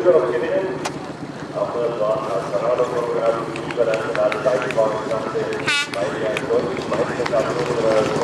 Düsseldorf gewinnen. Auch das war als Kanada-Programm internationale Zeitfahren, weil wir ein deutsches Meisterschaften